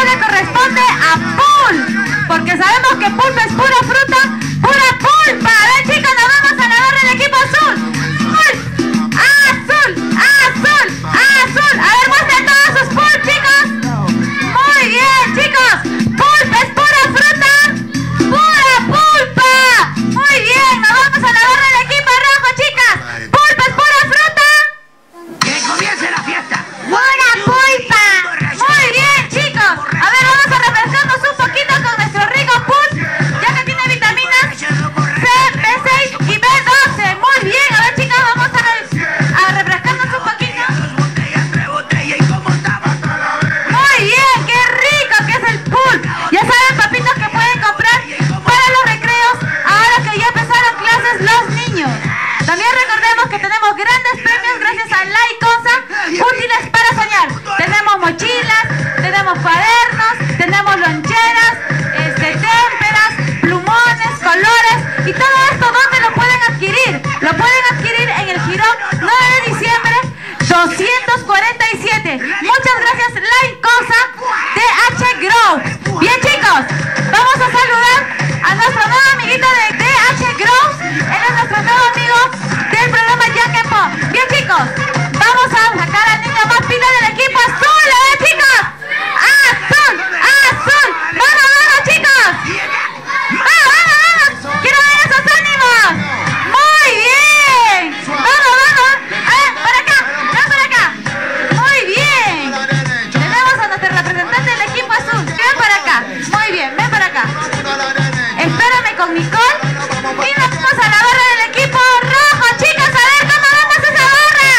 le corresponde a Pulp, porque sabemos que Pulp es pura fruta, pura pulpa. A ver, chicos, nos vamos a la barra del equipo azul. Pulp, azul, azul, azul. A ver, muestren todos sus Pulp, chicos. Muy bien, chicos. Pulp es pura fruta, pura pulpa. Muy bien, nos vamos a la barra del equipo rojo, chicas. Pulp es pura fruta. ¡Que comience la fiesta! ¡Pura pulpa! Muy bien, chicos. A ver, vamos a refrescarnos un poquito con nuestro rico Pulp, ya que tiene vitaminas C, B6 y B12. Muy bien. A ver, chicos, vamos a refrescarnos un poquito. Muy bien, qué rico que es el Pulp. Ya saben, papitos, que pueden comprar para los recreos ahora que ya empezaron clases los niños. También recordemos que tenemos grandes premios gracias a Laicosa, útiles para soñar. Tenemos mochilas, tenemos cuadernos, tenemos loncheras, témperas, plumones, colores y todo esto. ¿Dónde lo pueden adquirir? Lo pueden adquirir en el Girón 9 de diciembre 247. Muchas gracias, Laicosa DH Grow. Bien, chicos, vamos a saludar a nuestro nuevo amiguito de DH Grow. Él es nuestro nuevo amigo del programa Jack Pop. Bien, chicos, vamos a sacar al niño más pila del equipo azul. A ver, chicos, azul, azul. Vamos, vamos, chicos. Vamos, vamos, vamos. Quiero ver esos ánimos. Muy bien. Vamos, vamos. A ver, por acá, ven por acá. Muy bien. Tenemos a nuestro representante del equipo azul. Ven por acá. Muy bien, ven por acá. Espérame con Nicole. Y nos vamos a la barra del equipo rojo, chicos. A ver cómo vamos a esa barra.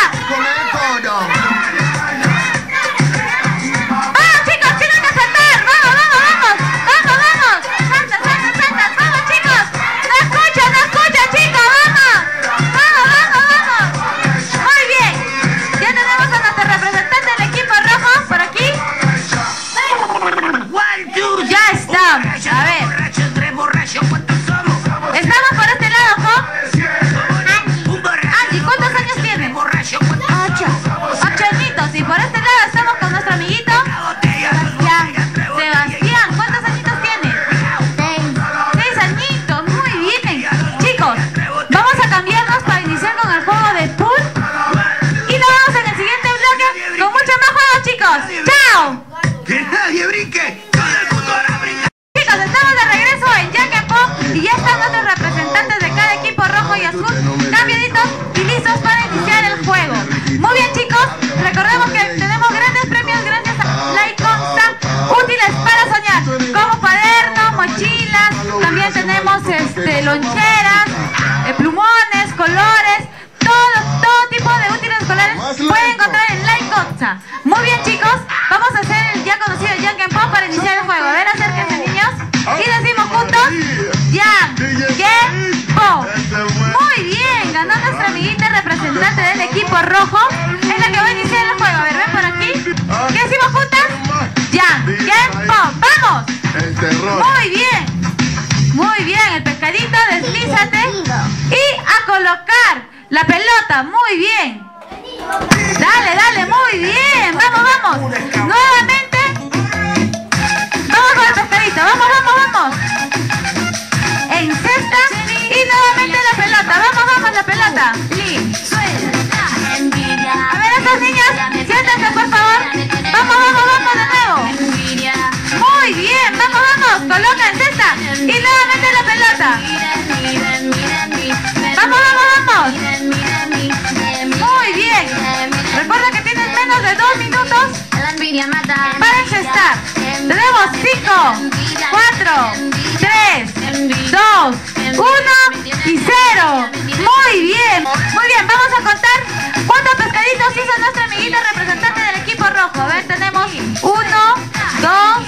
Vamos, chicos, tienen que saltar. Vamos, vamos, vamos. Vamos, vamos. Salta, salta, salta. Vamos, chicos. No escucha, chicos. Vamos. Vamos, vamos, vamos. Muy bien. Ya tenemos a nuestro representante del equipo rojo por aquí. Ya estamos. A ver. Estamos por este lado con Angie. ¿Cuántos años tiene? 8 añitos. Y por este lado estamos con nuestro amiguito Sebastián. ¿Cuántos añitos tiene? 6 añitos. Muy bien. Chicos, vamos a cambiarnos para iniciar con el juego de Pulp. Y nos vemos en el siguiente bloque con muchos más juegos, chicos. ¡Chao! ¡Que nadie brinque! ¡Todo el mundo ahora brinca! Chicos, estamos de regreso en Jack Pop y ya están nuestros representantes de cada equipo rojo y azul cambiaditos y listos para iniciar el juego. Muy bien, chicos, recordemos que tenemos grandes premios gracias a Laicosa, útiles para soñar, como cuadernos, mochilas, también tenemos loncheras, plumones, colores, todo tipo de útiles escolares pueden encontrar en Laicosa. Muy bien, chicos, vamos a hacer el ya conocido Jack Pop para iniciar el juego. A ver, acérquense, niños, y decimos juntos Jack Pop. Muy bien, ganó nuestra amiguita representante del equipo rojo, es la que va a iniciar el juego. A ver, ven por aquí. ¿Qué decimos juntas? Jack Pop. ¡Vamos! Muy bien, el pescadito, deslízate y a colocar la pelota. Muy bien. Dale, muy bien. Vamos. Nuevamente. Vamos con el pescadito. Vamos. En cesta y nuevamente la pelota. Vamos, la pelota. A ver, estos niños, siéntense, por favor. Vamos de nuevo. Muy bien, vamos. Coloca en cesta y nuevamente la pelota. Vamos. Muy bien. Recuerda que tienes menos de 2 minutos para encestar. Tenemos 5, 4, 3, 2, 1 y 0. Muy bien, vamos a contar cuántos pescaditos hizo nuestra amiguita representante del equipo rojo. A ver, tenemos 1, 2,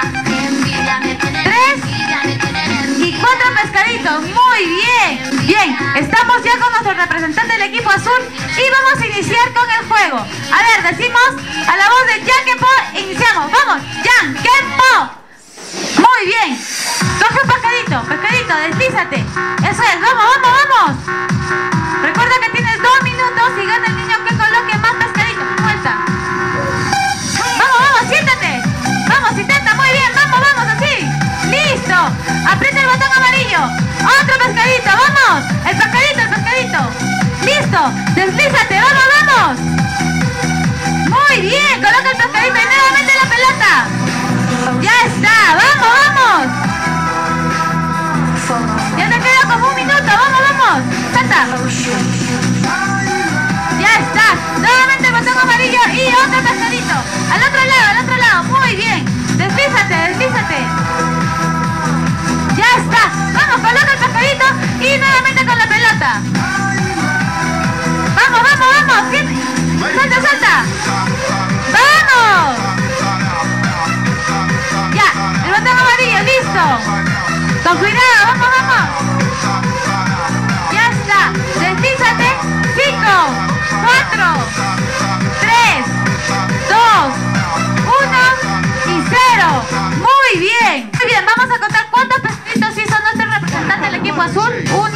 3 y 4 pescaditos. Muy bien, estamos ya con nuestro representante del equipo azul y vamos a iniciar con el juego. A ver, decimos a la voz de Jack Pop, iniciamos. Vamos, Jack Pop. Muy bien. Coge un pescadito, deslízate. Eso es, vamos. Recuerda que tienes 2 minutos y gana el niño que coloque más pescaditos. Vuelta. Vamos, siéntate. Vamos, intenta. vamos. El pescadito, el pescadito. Listo. Deslízate, vamos, vamos. Muy bien, coloca el pescadito y nuevamente la pelota. Ya está, vamos, vamos. Ya te queda como un minuto, vamos, vamos. Salta. Ya está, nuevamente botón amarillo y otro pescadito. Al otro lado, muy bien. Deslízate, deslízate. Ya está, vamos, coloca el pescadito y nuevamente con la pelota. Vamos, vamos, vamos. Salta, salta. Vamos. Ya, el botón amarillo, listo. Con cuidado, vamos, vamos. Ya está, deslízate. 5, 4, 3, 2, 1 y 0. Muy bien. Muy bien, vamos a contar cuántos pescaditos hizo nuestro representante del equipo azul. 1, 2,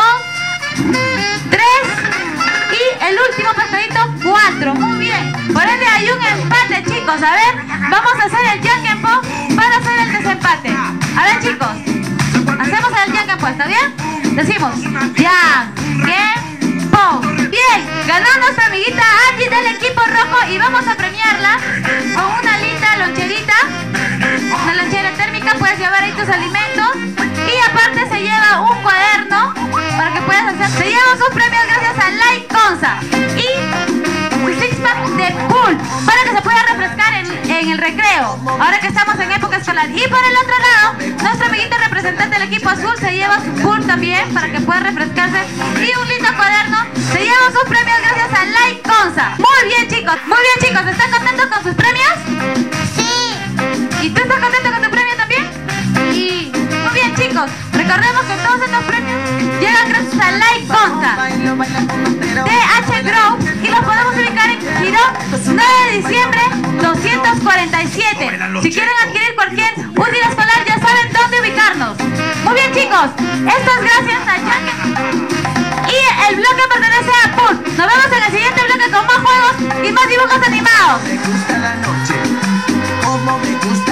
3 y el último pescadito 4. Muy bien. Por ende hay un empate, chicos. A ver, vamos a hacer el Yankenpo para hacer el desempate. A ver, chicos. Hacemos el Yankenpo, ¿está bien? Decimos Yankenpo. Bien, ganó nuestra amiguita Angie del equipo rojo y vamos a premiarla con una linda loncherita, una lonchera térmica. Puedes llevar ahí tus alimentos y aparte se lleva un cuaderno para que puedas hacer. Se llevan sus premios gracias a Like Conza y un six-pack de pool para que se pueda refrescar en el recreo ahora que estamos en época escolar. Y por el otro lado, nuestra amiguita representante del equipo azul se lleva su pool también para que pueda refrescarse y un lindo cuaderno. Se llevan sus premios gracias a Like Conza. Muy bien, chicos, ¿están contentos con sus premios? Sí. ¿Y tú estás contento con tu premio también? Sí. Muy bien, chicos, recordemos que todos estos premios llegan gracias a Like Conza DH Grow y los podemos ubicar en Girón 9 de diciembre 247. Si quieren adquirir cualquier útil escolar ya saben dónde ubicarnos. Muy bien, chicos, esto es gracias a Yankenpo y el bloque pertenece a Pool. Nos vemos en el siguiente bloque con más juegos y más dibujos animados. Me gusta la noche, como me gusta.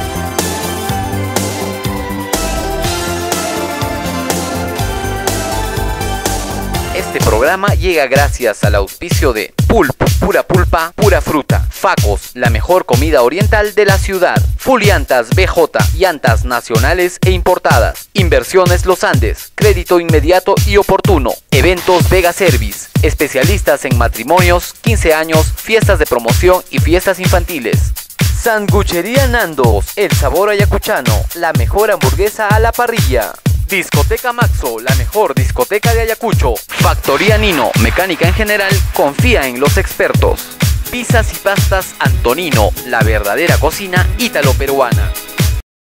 Este programa llega gracias al auspicio de Pulp, pura pulpa, pura fruta. Facos, la mejor comida oriental de la ciudad. Full Llantas BJ, llantas nacionales e importadas. Inversiones Los Andes, crédito inmediato y oportuno. Eventos Vega Service, especialistas en matrimonios, 15 años, fiestas de promoción y fiestas infantiles. Sanguchería Nandos, el sabor ayacuchano, la mejor hamburguesa a la parrilla. Discoteca Maxo, la mejor discoteca de Ayacucho. Factoría Nino, mecánica en general, confía en los expertos. Pizzas y pastas Antonino, la verdadera cocina ítalo-peruana.